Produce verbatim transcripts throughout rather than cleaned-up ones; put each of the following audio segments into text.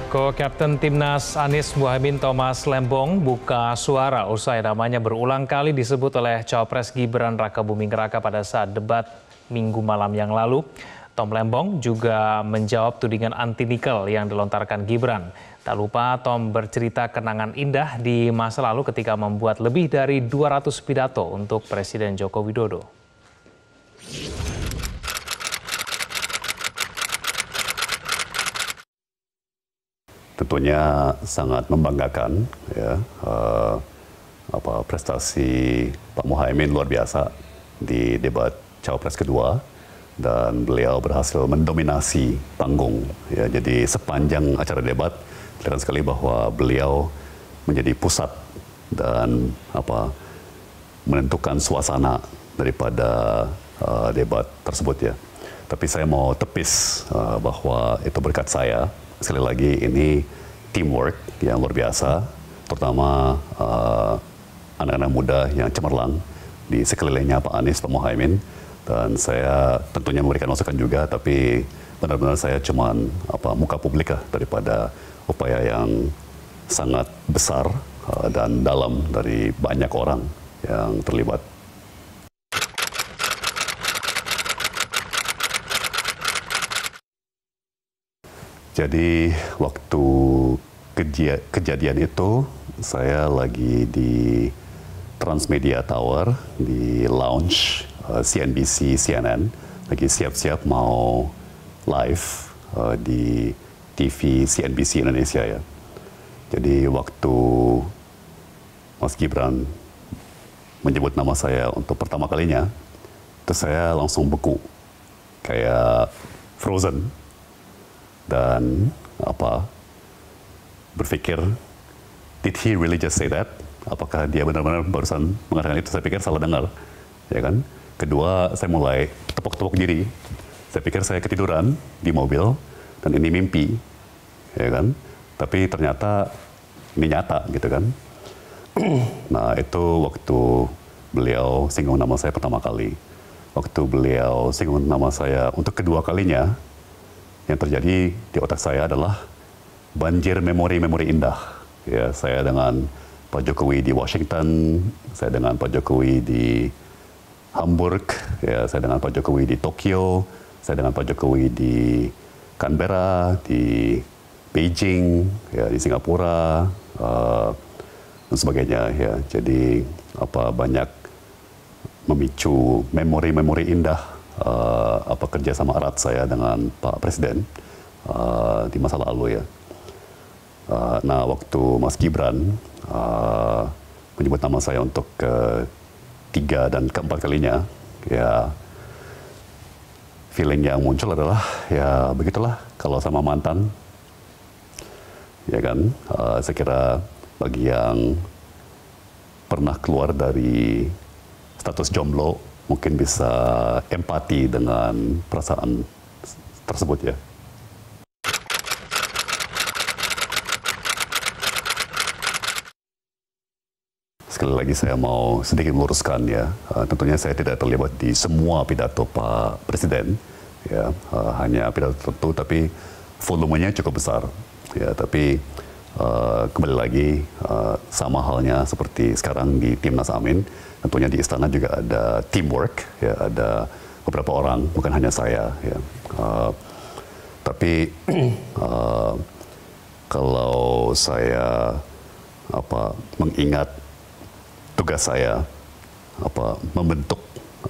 Co-Kapten Timnas Anies Muhaimin Thomas Lembong buka suara usai namanya berulang kali disebut oleh Cawapres Gibran Rakabuming Raka pada saat debat Minggu malam yang lalu. Tom Lembong juga menjawab tudingan anti-nikel yang dilontarkan Gibran. Tak lupa Tom bercerita kenangan indah di masa lalu ketika membuat lebih dari dua ratus pidato untuk Presiden Joko Widodo. Tentunya sangat membanggakan, ya, uh, apa prestasi Pak Muhaimin luar biasa di debat Cawapres kedua, dan beliau berhasil mendominasi panggung. Ya, jadi sepanjang acara debat kelihatan sekali bahwa beliau menjadi pusat dan apa menentukan suasana daripada uh, debat tersebut, ya. Tapi saya mau tepis uh, bahwa itu berkat saya. Sekali lagi ini teamwork yang luar biasa, terutama anak-anak uh, muda yang cemerlang di sekelilingnya Pak Anies, Pak Muhaimin, dan saya tentunya memberikan masukan juga, tapi benar-benar saya cuman apa muka publik lah daripada upaya yang sangat besar uh, dan dalam dari banyak orang yang terlibat. Jadi waktu keja kejadian itu saya lagi di Transmedia Tower di lounge uh, C N B C C N N, lagi siap-siap mau live uh, di T V C N B C Indonesia, ya. Jadi waktu Mas Gibran menyebut nama saya untuk pertama kalinya, itu saya langsung beku, kayak frozen. Dan apa berpikir, did he really just say that? Apakah dia benar-benar barusan mengatakan itu? Saya pikir salah dengar, ya kan? Kedua, saya mulai tepuk-tepuk diri. Saya pikir saya ketiduran di mobil dan ini mimpi, ya kan? Tapi ternyata ini nyata, gitu kan? Nah, itu waktu beliau singgung nama saya pertama kali. Waktu beliau singgung nama saya untuk kedua kalinya, yang terjadi di otak saya adalah banjir memori-memori indah. Ya, saya dengan Pak Jokowi di Washington, saya dengan Pak Jokowi di Hamburg, ya, saya dengan Pak Jokowi di Tokyo, saya dengan Pak Jokowi di Canberra, di Beijing, ya, di Singapura, uh, dan sebagainya. Ya. Jadi apa banyak memicu memori-memori indah. Uh, apa kerjasama erat saya dengan Pak Presiden uh, di masa lalu, ya. Uh, nah, waktu Mas Gibran uh, menyebut nama saya untuk ketiga dan keempat kalinya, ya, feeling yang muncul adalah ya begitulah kalau sama mantan, ya kan. Uh, saya kira bagi yang pernah keluar dari status jomblo mungkin bisa empati dengan perasaan tersebut, ya. Sekali lagi saya mau sedikit meluruskan, ya. Uh, tentunya saya tidak terlibat di semua pidato Pak Presiden, ya. Uh, hanya pidato tertentu, tapi volumenya cukup besar, ya. Tapi uh, kembali lagi uh, sama halnya seperti sekarang di Timnas Amin. Tentunya di istana juga ada teamwork, ya, ada beberapa orang, bukan hanya saya, ya. Uh, tapi uh, kalau saya apa mengingat tugas saya, apa membentuk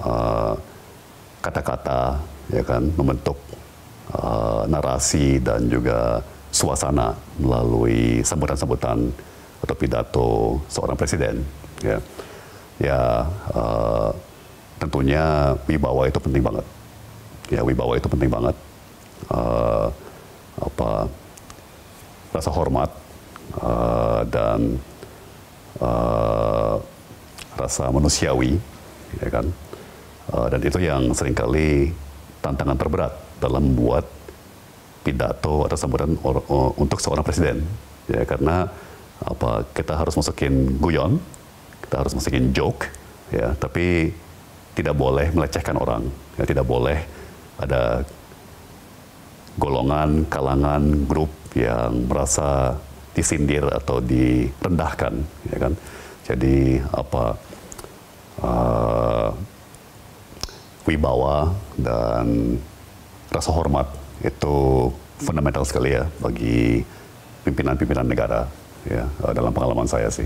kata-kata, uh, ya kan, membentuk uh, narasi dan juga suasana melalui sambutan-sambutan atau pidato seorang presiden, ya. Ya, uh, tentunya wibawa itu penting banget. Ya, wibawa itu penting banget. Uh, apa rasa hormat uh, dan uh, rasa manusiawi, ya kan. Uh, dan itu yang seringkali tantangan terberat dalam membuat pidato atau sambutan or, or, untuk seorang presiden. Ya, karena apa kita harus masukin guyon. Kita harus masukin joke, ya, tapi tidak boleh melecehkan orang, ya, tidak boleh ada golongan, kalangan, grup yang merasa disindir atau direndahkan, ya kan? Jadi apa uh, wibawa dan rasa hormat itu fundamental sekali ya bagi pimpinan-pimpinan negara, ya dalam pengalaman saya sih.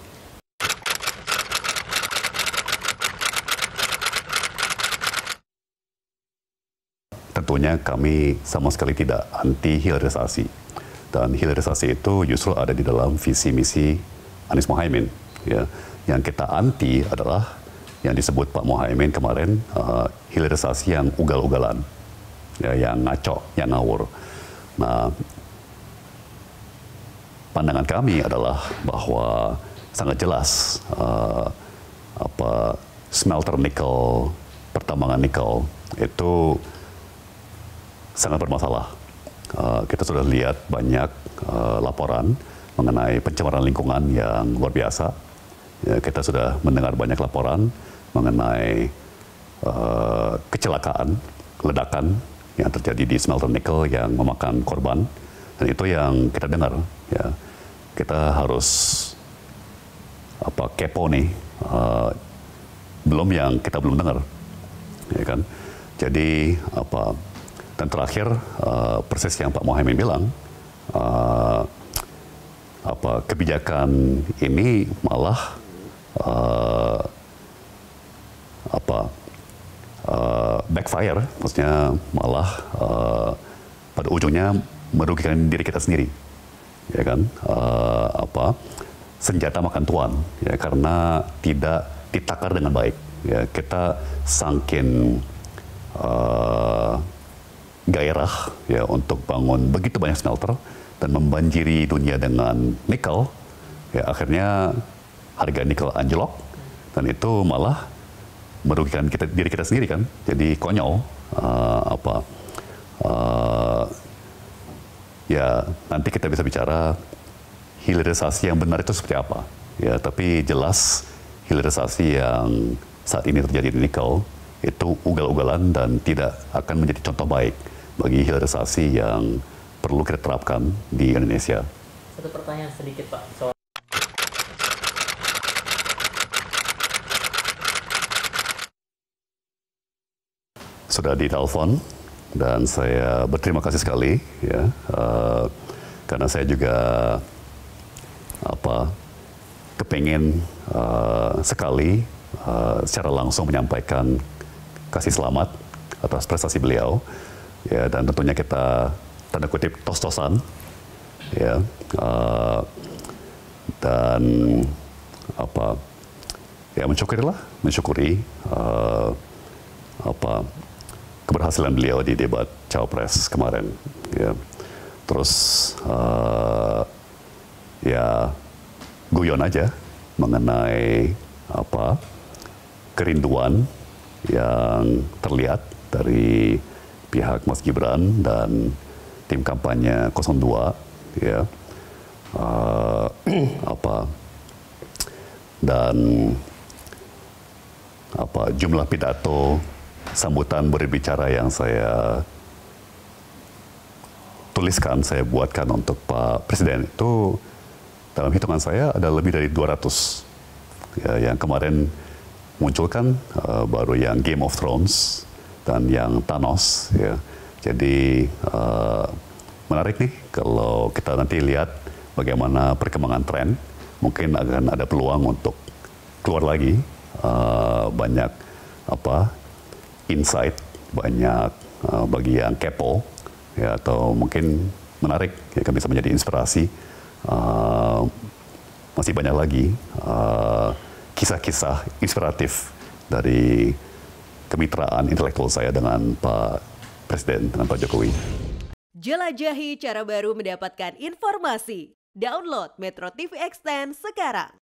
Tentunya kami sama sekali tidak anti hilirisasi, dan hilirisasi itu justru ada di dalam visi misi Anies Mohaimin. Ya, yang kita anti adalah yang disebut Pak Mohaimin kemarin uh, hilirisasi yang ugal-ugalan, ya, yang ngaco, yang ngawur. Nah, pandangan kami adalah bahwa sangat jelas uh, apa smelter nikel, pertambangan nikel itu sangat bermasalah. Uh, kita sudah lihat banyak uh, laporan mengenai pencemaran lingkungan yang luar biasa. Ya, kita sudah mendengar banyak laporan mengenai uh, kecelakaan, ledakan yang terjadi di smelter nikel yang memakan korban. Dan itu yang kita dengar. Ya, kita harus apa kepo nih. Uh, belum yang kita belum dengar, ya kan? Jadi apa? Dan terakhir, uh, persis yang Pak Mohaimin bilang, uh, apa kebijakan ini malah uh, apa uh, backfire, maksudnya malah uh, pada ujungnya merugikan diri kita sendiri, ya kan? Uh, apa senjata makan tuan, ya karena tidak ditakar dengan baik. Ya kita sangkin uh, gairah ya untuk bangun begitu banyak smelter dan membanjiri dunia dengan nikel, ya akhirnya harga nikel anjlok dan itu malah merugikan kita diri kita sendiri kan. Jadi konyol uh, apa uh, ya nanti kita bisa bicara hilirisasi yang benar itu seperti apa ya, tapi jelas hilirisasi yang saat ini terjadi di nikel itu ugal-ugalan dan tidak akan menjadi contoh baik bagi hilirisasi yang perlu kita terapkan di Indonesia. Satu pertanyaan sedikit Pak. Soal sudah ditelepon dan saya berterima kasih sekali ya uh, karena saya juga apa kepengen uh, sekali uh, secara langsung menyampaikan kasih selamat atas prestasi beliau. Ya, dan tentunya kita tanda kutip tos-tosan, ya, uh, dan apa, ya mensyukurilah, mensyukuri uh, apa keberhasilan beliau di debat Cawapres kemarin, ya, terus uh, ya guyon aja mengenai apa kerinduan yang terlihat dari pihak Mas Gibran dan tim kampanye nol dua, ya, uh, apa dan apa jumlah pidato sambutan berbicara yang saya tuliskan, saya buatkan untuk Pak Presiden itu dalam hitungan saya ada lebih dari dua ratus, ya, yang kemarin muncul kan uh, baru yang Game of Thrones dan yang Thanos, ya. Jadi uh, menarik nih kalau kita nanti lihat bagaimana perkembangan tren, mungkin akan ada peluang untuk keluar lagi uh, banyak apa insight, banyak uh, bagi yang kepo, ya, atau mungkin menarik, ya, kan bisa menjadi inspirasi. Uh, masih banyak lagi uh, kisah-kisah inspiratif dari kemitraan intelektual saya dengan Pak Presiden, dengan Pak Jokowi. Jelajahi cara baru mendapatkan informasi. Download Metro T V Extend sekarang.